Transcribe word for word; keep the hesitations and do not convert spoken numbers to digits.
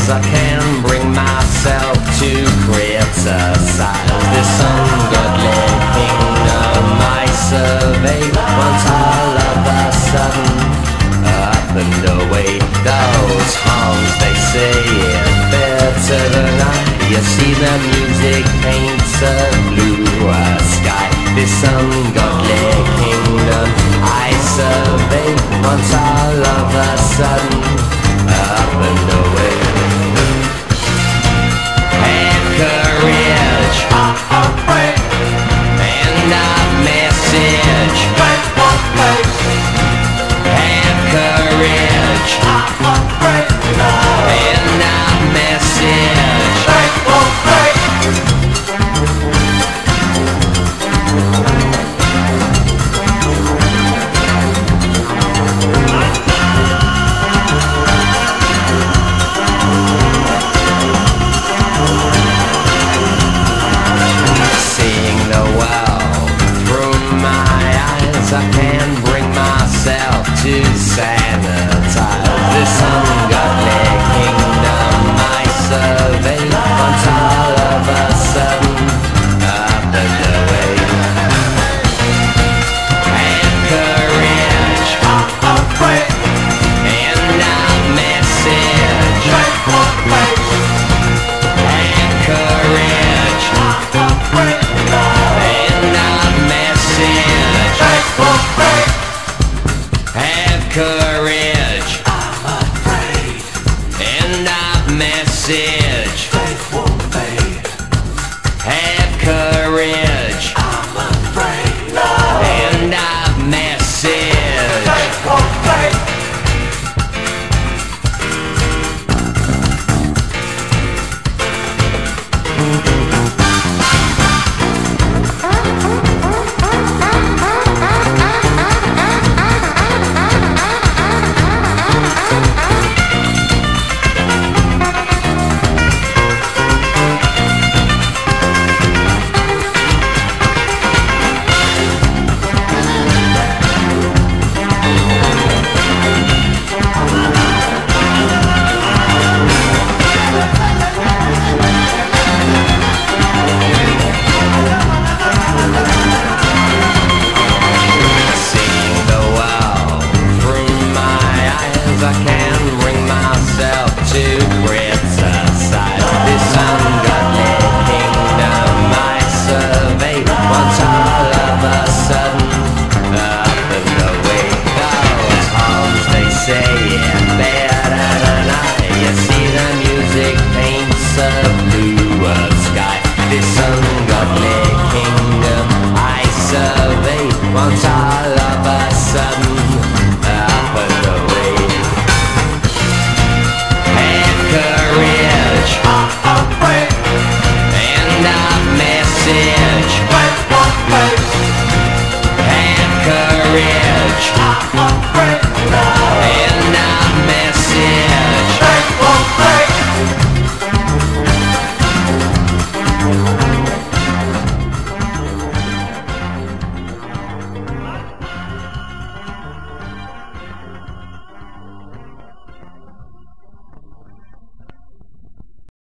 eyes, I can't bring myself to criticize this ungodly kingdom I survey. Once all of a sudden, up and away, those songs they say it better than I. You see the music paints a bluer sky. This ungodly kingdom I survey. Once all of a sudden, up and away. Have courage, and a message. Have courage, and a message. Seeing the world through my eyes, I can't bring myself to sanitize this ungodly kingdom I survey. Once all of a sudden, up and away. Have courage, and a message. Have courage, and a message. Have courage, I'm afraid, and a message. Faith won't fade. Have courage, I'm afraid, no. And a message. Faith won't fade. I can't bring myself to criticize this ungodly kingdom I survey. Once all of a sudden, up and away, those songs they say it better than I. You see the music paints a bluer sky. This ungodly kingdom I survey. Once all of a sudden, up and away. Courage, and a message. Have courage.